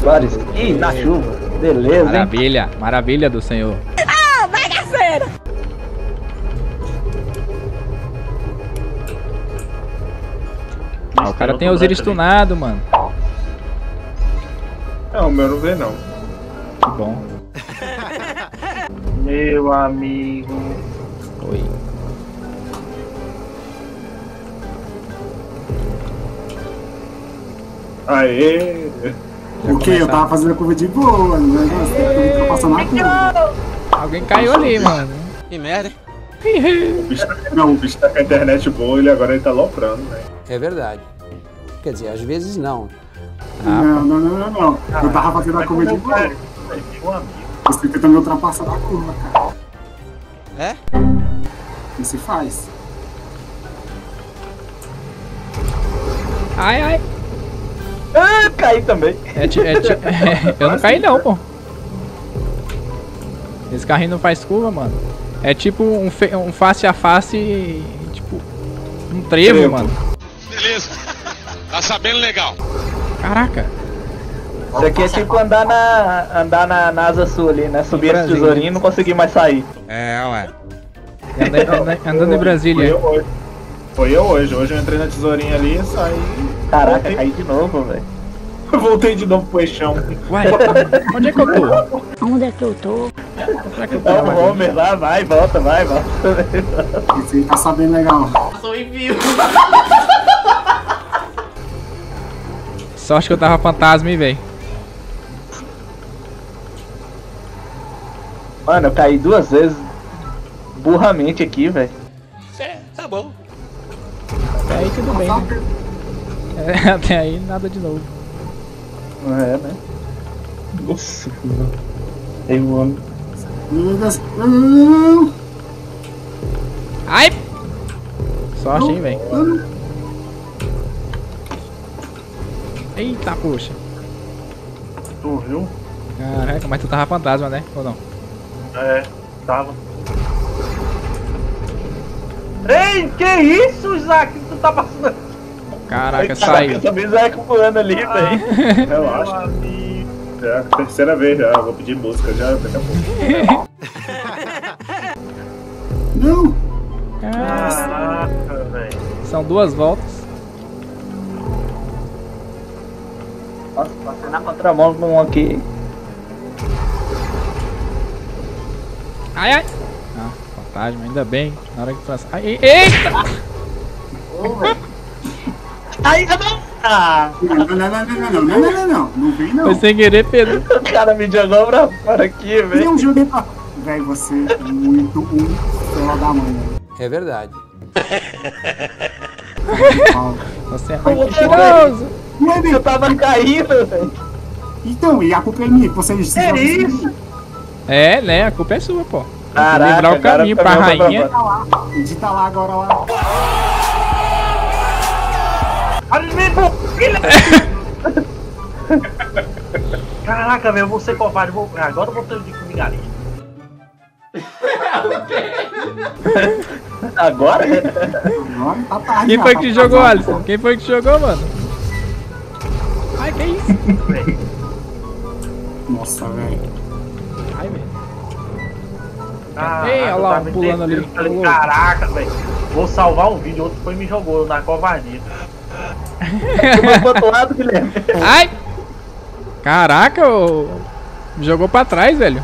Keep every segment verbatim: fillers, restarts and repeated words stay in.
Vários. Ih, na chuva. Beleza, hein? Maravilha, maravilha do senhor. Ah, bagaceira! Ah, o cara tem Osiris tunado, mano. Não, o meu não vê não. Que bom. Meu amigo. Oi. Aê! O que? Eu tava fazendo a curva de boa, né? Eu tô passando na curva. Alguém caiu ali, mano. Que merda. O bicho tá, não, o bicho tá com a internet boa e agora ele tá loprando, velho. É verdade. Quer dizer, às vezes não. Não, não, não, não, não. Eu tava fazendo a curva de boa. Meu amigo. Você tentando me ultrapassar na curva, cara. É? Isso faz. Ai, ai. Ah, caí também. É, ti- é, ti- é, eu não caí não, pô. Esse carrinho não faz curva, mano. É tipo um, fe- um face a face, tipo um trevo, Trevo. mano. Beleza. Tá sabendo legal. Caraca. Isso aqui é tipo andar na, andar na, na asa sul ali, né? Subir esse Brasil. tesourinho e não conseguir mais sair. É, ué. Andando, andando- andando em Foi Brasília. eu hoje. Foi eu hoje. Hoje eu entrei na tesourinha ali e saí. Caraca, Voltei. caí de novo, velho. Voltei de novo pro eixão. Uai, onde é que eu tô? Onde é que eu tô? Onde é que eu tô? Dá o Homer lá, vai, volta, vai, volta. Esse aí tá sabendo legal. Sorte que eu tava fantasma, hein, velho. Mano, eu caí duas vezes burramente aqui, velho. É, tá bom. Até aí tudo bem, né? É, até aí nada de novo. É, né? Nossa, eu amo. Meu Deus. Não, não, não, não. Ai! Sorte, hein, velho. Eita, poxa. Tu viu? Caraca, mas tu tava fantasma, né? Ou não? É, tava. Ei, que isso, Isaac? Tu tá passando. Caraca, Caraca, saiu. eu também Isaac voando ali, velho. Relaxa. É a terceira vez já. Vou pedir música já daqui a pouco. Não. Caraca, Caraca, velho. são duas voltas. Nossa, passei na contramão com um aqui. Ai, ai. Ah, fantasma, ainda bem. Na hora que passa. Ai, eita! Ai, não! Ah, Não, não, não, não, não, não, não, não, não, não. Não vem, não. Foi sem querer, Pedro. o cara me jogou pra fora aqui, velho. Eu joguei pra... Velho, você é muito um filho da mãe. É verdade. Você é mentiroso. Eu tava caindo, velho. Então, e a culpa é minha, que vocês... É vocês- isso? É, né? A culpa é sua, pô. Tem que Caraca, lembrar o agora caminho fica pra meio rainha. Edita lá, edita lá agora lá. Caraca, velho, eu vou ser covarde. Vou... Agora eu vou ter de comer galinha. Agora? Agora tá tarde. Quem já, foi tá que te jogou, atrasado. Alisson? Quem foi que te jogou, mano? Ai, que isso? Nossa, velho. Ai, velho. Ah, Ei, olha eu lá, tava pulando ali. entendendo, falei, Pulou. caraca, velho. Vou salvar um vídeo, outro foi e me jogou na covardia. Foi pro outro lado, Guilherme. Ai! Caraca, ô... me jogou pra trás, velho.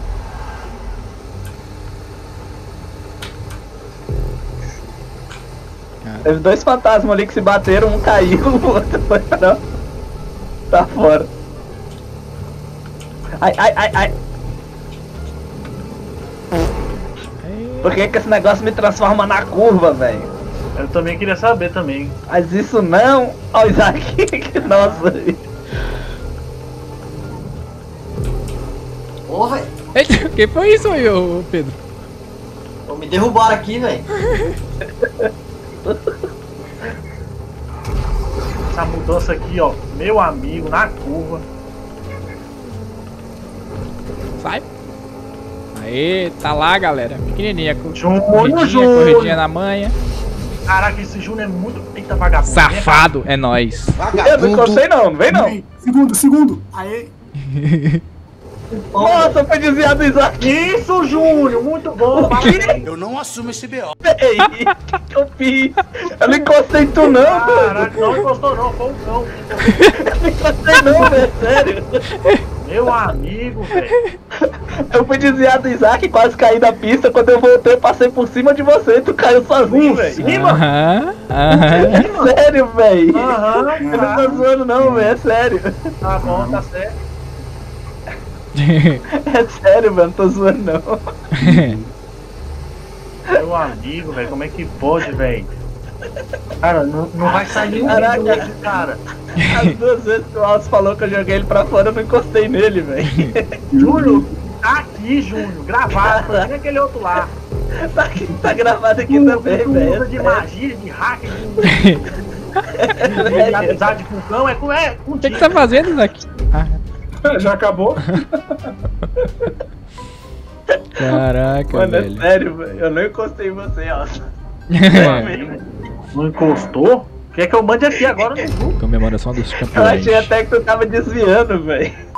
Teve dois fantasmas ali que se bateram, um caiu, o outro foi pra... Tá fora. Ai, ai, ai, ai. Por que que esse negócio me transforma na curva, velho? Eu também queria saber também. Mas isso não... Ó, o Isaac, nossa. Ô, velho, Eita, que foi isso aí, ô Pedro? me derrubaram aqui, velho. Essa mudança aqui, ó, meu amigo, na curva. Sai. Aê, tá lá, galera. Pequenininha. Júnior, Corridinha, Júnior. corridinha na manha. Caraca, esse Júnior é muito. Eita, vagabundo. Safado, é nóis. Eu não encostei não, não vem não. Vem. Segundo, segundo. Aê. Nossa, foi desviado do Isaac. Isso, Júnior, muito bom. Parabéns. Eu não assumo esse B O. Ei, o que eu fiz? Eu não encostei tu não, Caraca, velho. não encostou não, foi o cão. Eu não encostei não, velho, sério. Meu amigo, velho. Eu fui desviado do Isaac e quase caí da pista. Quando eu voltei, eu passei por cima de você e tu caiu sozinho, velho. Cima? Aham, aham. É sério, velho. Aham, Eu não tô zoando não, velho, é sério. tá bom, tá certo. É sério, velho, não tô zoando não. Meu amigo, velho, como é que pode, velho? Cara, não, não vai sair nenhum Caraca. vídeo desse cara. As duas vezes que o Alves falou que eu joguei ele pra fora, eu não encostei nele, velho. Júnior, tá aqui, Júnior, gravado, foi nem aquele outro lá. Tá, aqui, tá gravado aqui Tu- também, tu velho. usa de magia, de hack, de, de, de amizade com o cão, é com é O que, que você tá fazendo, Isaac? Ah, Já acabou? caraca, Mano, é velho. sério, velho. Eu não encostei em você, ó. Não encostou? Quer que eu mande aqui agora no grupo? Comemoração dos Eu campeões. achei até que tu tava desviando, velho.